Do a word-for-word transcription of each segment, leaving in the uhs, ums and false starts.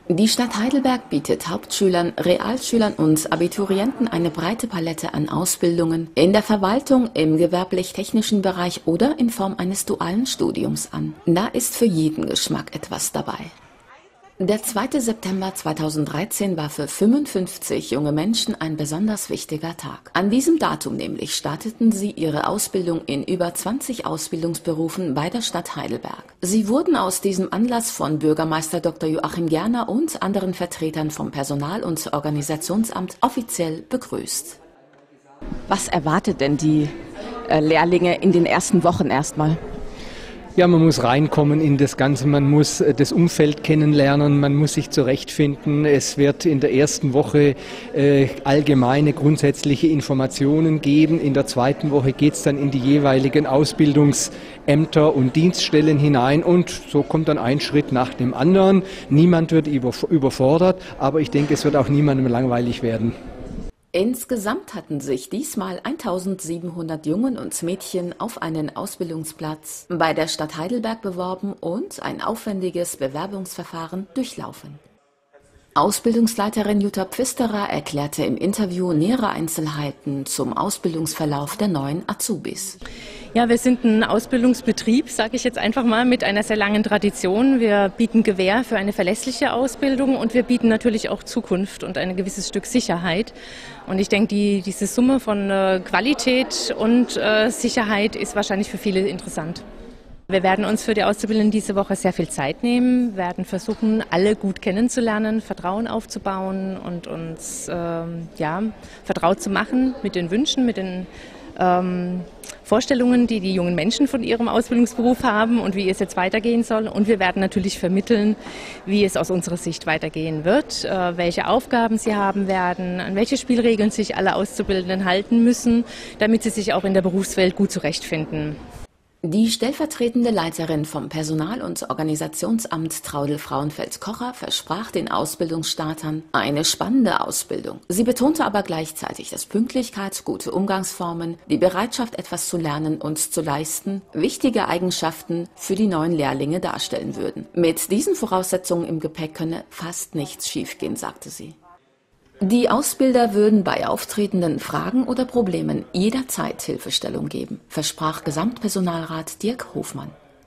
Die Stadt Heidelberg bietet Hauptschülern, Realschülern und Abiturienten eine breite Palette an Ausbildungen in der Verwaltung, im gewerblich-technischen Bereich oder in Form eines dualen Studiums an. Da ist für jeden Geschmack etwas dabei. Der zweite September zweitausenddreizehn war für fünfundfünfzig junge Menschen ein besonders wichtiger Tag. An diesem Datum nämlich starteten sie ihre Ausbildung in über zwanzig Ausbildungsberufen bei der Stadt Heidelberg. Sie wurden aus diesem Anlass von Bürgermeister Doktor Joachim Gerner und anderen Vertretern vom Personal- und Organisationsamt offiziell begrüßt. Was erwartet denn die äh, Lehrlinge in den ersten Wochen erstmal? Ja, man muss reinkommen in das Ganze, man muss das Umfeld kennenlernen, man muss sich zurechtfinden. Es wird in der ersten Woche äh, allgemeine, grundsätzliche Informationen geben. In der zweiten Woche geht es dann in die jeweiligen Ausbildungsämter und Dienststellen hinein und so kommt dann ein Schritt nach dem anderen. Niemand wird überfordert, aber ich denke, es wird auch niemandem langweilig werden. Insgesamt hatten sich diesmal eintausendsiebenhundert Jungen und Mädchen auf einen Ausbildungsplatz bei der Stadt Heidelberg beworben und ein aufwendiges Bewerbungsverfahren durchlaufen. Ausbildungsleiterin Jutta Pfisterer erklärte im Interview nähere Einzelheiten zum Ausbildungsverlauf der neuen Azubis. Ja, wir sind ein Ausbildungsbetrieb, sage ich jetzt einfach mal, mit einer sehr langen Tradition. Wir bieten Gewähr für eine verlässliche Ausbildung und wir bieten natürlich auch Zukunft und ein gewisses Stück Sicherheit. Und ich denke, die, diese Summe von äh, Qualität und äh, Sicherheit ist wahrscheinlich für viele interessant. Wir werden uns für die Auszubildenden diese Woche sehr viel Zeit nehmen, werden versuchen, alle gut kennenzulernen, Vertrauen aufzubauen und uns ähm, ja, vertraut zu machen mit den Wünschen, mit den ähm, Vorstellungen, die die jungen Menschen von ihrem Ausbildungsberuf haben und wie es jetzt weitergehen soll. Und wir werden natürlich vermitteln, wie es aus unserer Sicht weitergehen wird, äh, welche Aufgaben sie haben werden, an welche Spielregeln sich alle Auszubildenden halten müssen, damit sie sich auch in der Berufswelt gut zurechtfinden. Die stellvertretende Leiterin vom Personal- und Organisationsamt Traudl Frauenfeld-Kocher versprach den Ausbildungsstartern eine spannende Ausbildung. Sie betonte aber gleichzeitig, dass Pünktlichkeit, gute Umgangsformen, die Bereitschaft, etwas zu lernen und zu leisten, wichtige Eigenschaften für die neuen Lehrlinge darstellen würden. Mit diesen Voraussetzungen im Gepäck könne fast nichts schiefgehen, sagte sie. Die Ausbilder würden bei auftretenden Fragen oder Problemen jederzeit Hilfestellung geben, versprach Gesamtpersonalrat Dirk Hofmann.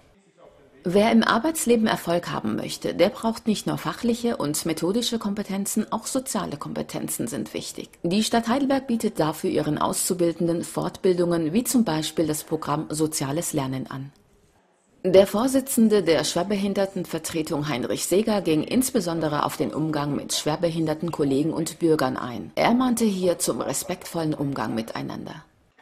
Wer im Arbeitsleben Erfolg haben möchte, der braucht nicht nur fachliche und methodische Kompetenzen, auch soziale Kompetenzen sind wichtig. Die Stadt Heidelberg bietet dafür ihren Auszubildenden Fortbildungen wie zum Beispiel das Programm Soziales Lernen an. Der Vorsitzende der Schwerbehindertenvertretung Heinrich Seeger ging insbesondere auf den Umgang mit schwerbehinderten Kollegen und Bürgern ein. Er mahnte hier zum respektvollen Umgang miteinander.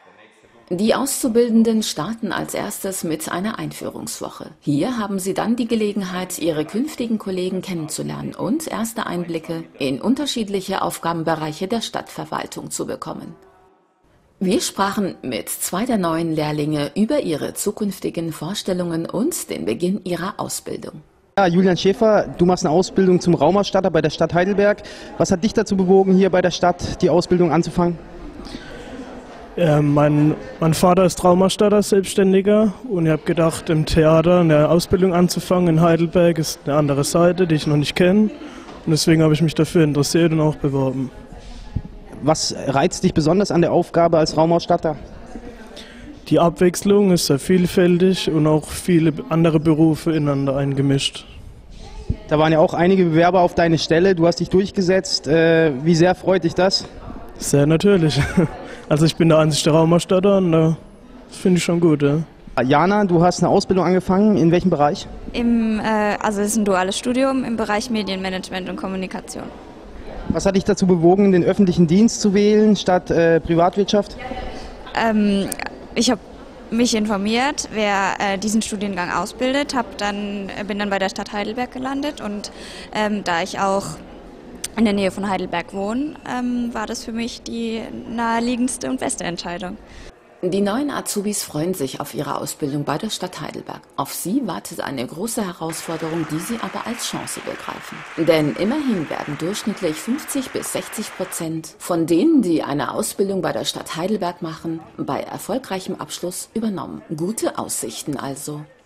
Die Auszubildenden starten als erstes mit einer Einführungswoche. Hier haben sie dann die Gelegenheit, ihre künftigen Kollegen kennenzulernen und erste Einblicke in unterschiedliche Aufgabenbereiche der Stadtverwaltung zu bekommen. Wir sprachen mit zwei der neuen Lehrlinge über ihre zukünftigen Vorstellungen und den Beginn ihrer Ausbildung. Ja, Julian Schäfer, du machst eine Ausbildung zum Raumausstatter bei der Stadt Heidelberg. Was hat dich dazu bewogen, hier bei der Stadt die Ausbildung anzufangen? Ja, mein, mein Vater ist Raumausstatter, Selbstständiger, und ich habe gedacht, im Theater eine Ausbildung anzufangen in Heidelberg ist eine andere Seite, die ich noch nicht kenne. Und deswegen habe ich mich dafür interessiert und auch beworben. Was reizt dich besonders an der Aufgabe als Raumausstatter? Die Abwechslung ist sehr vielfältig und auch viele andere Berufe ineinander eingemischt. Da waren ja auch einige Bewerber auf deine Stelle, du hast dich durchgesetzt. Äh, wie sehr freut dich das? Sehr natürlich. Also ich bin der einzige Raumausstatter und das finde ich schon gut. Ja. Jana, du hast eine Ausbildung angefangen, in welchem Bereich? Im, äh, also es ist ein duales Studium im Bereich Medienmanagement und Kommunikation. Was hat dich dazu bewogen, den öffentlichen Dienst zu wählen statt äh, Privatwirtschaft? Ähm, ich habe mich informiert, wer äh, diesen Studiengang ausbildet, hab dann, bin dann bei der Stadt Heidelberg gelandet und ähm, da ich auch in der Nähe von Heidelberg wohne, ähm, war das für mich die naheliegendste und beste Entscheidung. Die neuen Azubis freuen sich auf ihre Ausbildung bei der Stadt Heidelberg. Auf sie wartet eine große Herausforderung, die sie aber als Chance begreifen. Denn immerhin werden durchschnittlich fünfzig bis sechzig Prozent von denen, die eine Ausbildung bei der Stadt Heidelberg machen, bei erfolgreichem Abschluss übernommen. Gute Aussichten also.